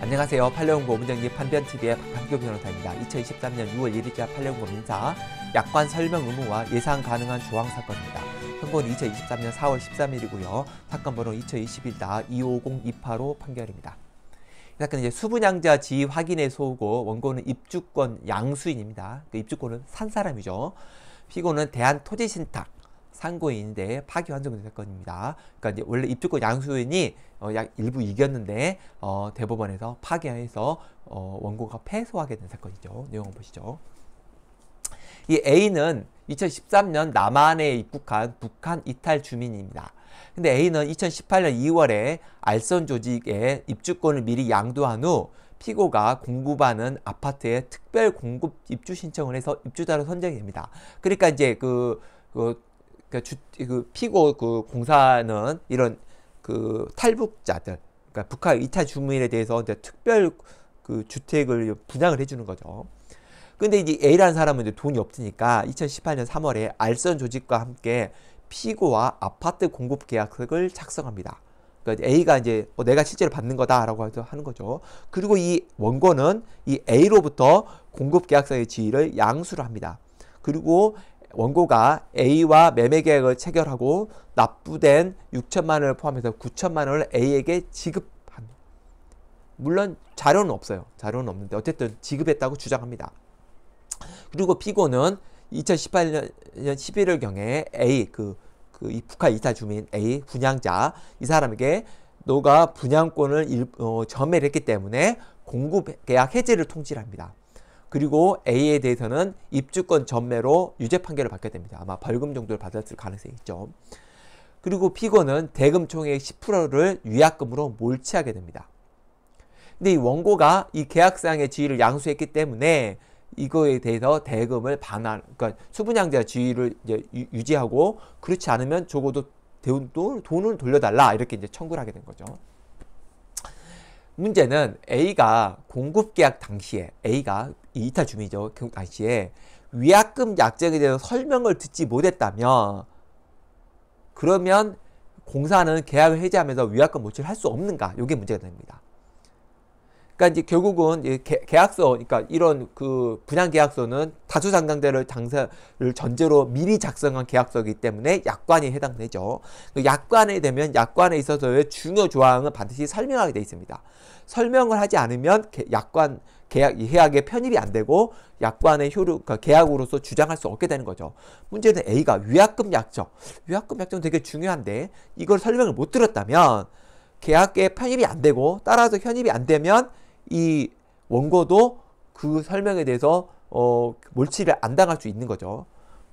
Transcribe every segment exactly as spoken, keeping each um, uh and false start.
안녕하세요. 판례공고 문정리 판변티비의 박한규 변호사입니다. 이천이십삼 년 유월 일일자 판례공고 민사 약관 설명 의무와 예상 가능한 조항 사건입니다. 선고는 이천이십삼 년 사월 십삼일이고요. 사건 번호 이천이십일 이오공이팔오 판결입니다. 이 사건은 이제 수분양자 지위 확인의 소고, 원고는 입주권 양수인입니다. 그 입주권은 산 사람이죠. 피고는 대한토지신탁 상고인인데 파기환송된 사건입니다. 그러니까 이제 원래 입주권 양수인이 어, 약 일부 이겼는데 어, 대법원에서 파기해서 어, 원고가 패소하게 된 사건이죠. 내용을 보시죠. 이 A는 이천십삼 년 남한에 입국한 북한 이탈 주민입니다. 근데 A는 이천십팔 년 이월에 알선 조직에 입주권을 미리 양도한 후 피고가 공급하는 아파트에 특별 공급 입주 신청을 해서 입주자로 선정이 됩니다. 그러니까 이제 그, 그 그러니까 주, 그 피고 그 공사는 이런 그 탈북자들, 그러니까 북한 이탈 주민에 대해서 이제 특별 그 주택을 분양을 해주는 거죠. 근데 이제 A라는 사람은 이제 돈이 없으니까 이천십팔 년 삼월에 알선 조직과 함께 피고와 아파트 공급 계약서를 작성합니다. 그러니까 A가 이제 어, 내가 실제로 받는 거다라고 해서 하는 거죠. 그리고 이 원고는 이 A로부터 공급 계약서의 지위를 양수를 합니다. 그리고 원고가 A와 매매 계약을 체결하고 납부된 육천만 원을 포함해서 구천만 원을 A에게 지급합니다. 물론 자료는 없어요. 자료는 없는데 어쨌든 지급했다고 주장합니다. 그리고 피고는 이천십팔 년 십일월경에 A, 그, 그 이 북한 이탈 주민 A 분양자 이 사람에게 너가 분양권을 일, 어, 전매를 했기 때문에 공급 계약 해지를 통지를 합니다. 그리고 A에 대해서는 입주권 전매로 유죄 판결을 받게 됩니다. 아마 벌금 정도를 받았을 가능성이 있죠. 그리고 피고는 대금 총액 십 퍼센트를 위약금으로 몰취하게 됩니다. 근데 이 원고가 이 계약상의 지위를 양수했기 때문에 이거에 대해서 대금을 반환, 그러니까 수분양자 지위를 이제 유, 유지하고 그렇지 않으면 적어도 돈을, 돈을 돌려달라 이렇게 이제 청구를 하게 된 거죠. 문제는 A가 공급계약 당시에 A가 이탈 주민이죠. 그 당시에 위약금 약정에 대해서 설명을 듣지 못했다면 그러면 공사는 계약을 해지하면서 위약금 몰취를 할 수 없는가? 이게 문제가 됩니다. 그러니까 이제 결국은 이제 계약서, 그러니까 이런 그 분양 계약서는 다수상강자를 당사를 전제로 미리 작성한 계약서이기 때문에 약관이 해당되죠. 약관에 되면 약관에 있어서의 중요 조항은 반드시 설명하게 되어 있습니다. 설명을 하지 않으면 약관 계약 계약에 편입이 안 되고 약관의 효력, 그러니까 계약으로서 주장할 수 없게 되는 거죠. 문제는 A가 위약금 약정, 위약금 약정 되게 중요한데 이걸 설명을 못 들었다면 계약에 편입이 안 되고 따라서 편입이 안 되면 이 원고도 그 설명에 대해서 어, 몰취를 안 당할 수 있는 거죠.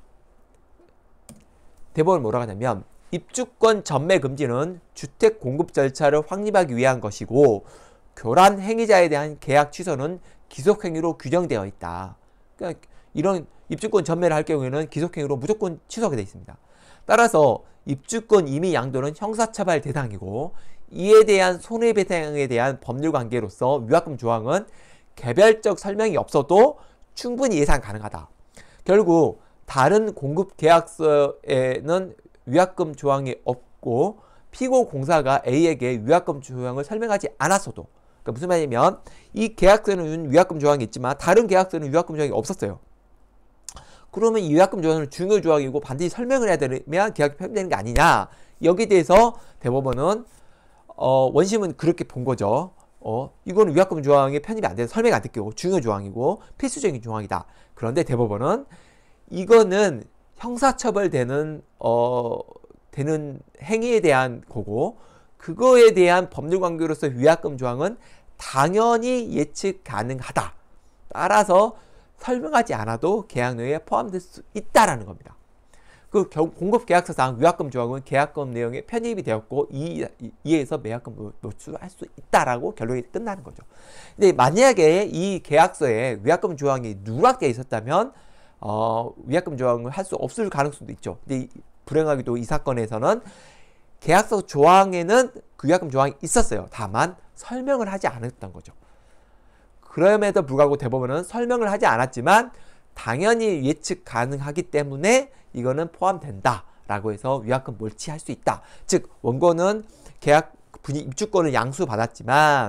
대법원은 뭐라고 하냐면 입주권 전매 금지는 주택 공급 절차를 확립하기 위한 것이고 교란 행위자에 대한 계약 취소는 기속행위로 규정되어 있다. 그러니까 이런 입주권 전매를 할 경우에는 기속행위로 무조건 취소하게 되어 있습니다. 따라서 입주권 임의 양도는 형사처벌 대상이고 이에 대한 손해배상에 대한 법률관계로서 위약금 조항은 개별적 설명이 없어도 충분히 예상 가능하다. 결국 다른 공급 계약서에는 위약금 조항이 없고 피고 공사가 A에게 위약금 조항을 설명하지 않았어도, 그러니까 무슨 말이냐면 이 계약서는 위약금 조항이 있지만 다른 계약서는 위약금 조항이 없었어요. 그러면 이 위약금 조항은 중요 조항이고 반드시 설명을 해야 되면 계약이 편입되는 게 아니냐. 여기에 대해서 대법원은 어, 원심은 그렇게 본 거죠. 어, 이거는 위약금 조항에 편입이 안 돼서 설명이 안 됐고 중요 조항이고 필수적인 조항이다. 그런데 대법원은 이거는 형사처벌되는 어, 되는 행위에 대한 거고 그거에 대한 법률관계로서 위약금 조항은 당연히 예측 가능하다. 따라서 설명하지 않아도 계약 내용에 포함될 수 있다라는 겁니다. 그 공급계약서상 위약금 조항은 계약금 내용에 편입이 되었고 이, 이에서 매약금 노출할 수 있다라고 결론이 끝나는 거죠. 근데 만약에 이 계약서에 위약금 조항이 누락되어 있었다면 어, 위약금 조항을 할 수 없을 가능성도 있죠. 근데 이, 불행하게도 이 사건에서는 계약서 조항에는 그 위약금 조항이 있었어요. 다만 설명을 하지 않았던 거죠. 그럼에도 불구하고 대법원은 설명을 하지 않았지만 당연히 예측 가능하기 때문에 이거는 포함된다 라고 해서 위약금 몰취할 수 있다. 즉 원고는 계약 분이 입주권을 양수받았지만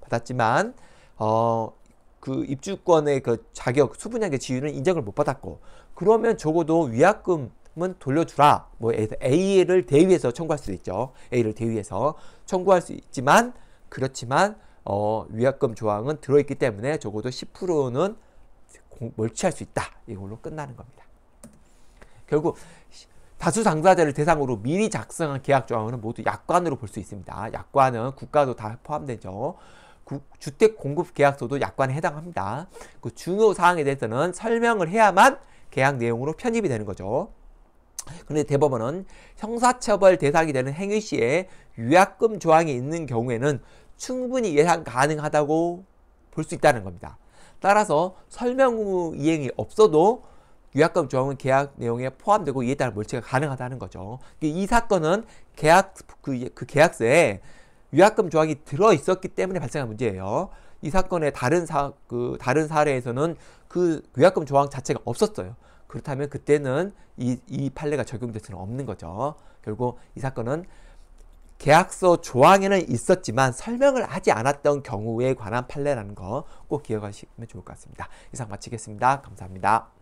받았지만 어, 그 입주권의 그 자격, 수분양의 지위는 인정을 못 받았고, 그러면 적어도 위약금은 돌려주라. 뭐 A를 대위해서 청구할 수 있죠. A를 대위해서 청구할 수 있지만, 그렇지만 어, 위약금 조항은 들어있기 때문에 적어도 십 퍼센트는 멀취할 수 있다. 이걸로 끝나는 겁니다. 결국 다수 당사자를 대상으로 미리 작성한 계약 조항은 모두 약관으로 볼 수 있습니다. 약관은 국가도 다 포함되죠. 주택 공급 계약서도 약관에 해당합니다. 그 중요 사항에 대해서는 설명을 해야만 계약 내용으로 편입이 되는 거죠. 그런데 대법원은 형사처벌 대상이 되는 행위 시에 위약금 조항이 있는 경우에는 충분히 예상 가능하다고 볼 수 있다는 겁니다. 따라서 설명 의무 이행이 없어도 위약금 조항은 계약 내용에 포함되고 이에 따라 멀취가 가능하다는 거죠. 이 사건은 계약 그, 그 계약서에 위약금 조항이 들어 있었기 때문에 발생한 문제예요. 이 사건의 다른 사 그 다른 사례에서는 그 위약금 조항 자체가 없었어요. 그렇다면 그때는 이, 이 판례가 적용될 수는 없는 거죠. 결국 이 사건은 계약서 조항에는 있었지만 설명을 하지 않았던 경우에 관한 판례라는 거 꼭 기억하시면 좋을 것 같습니다. 이상 마치겠습니다. 감사합니다.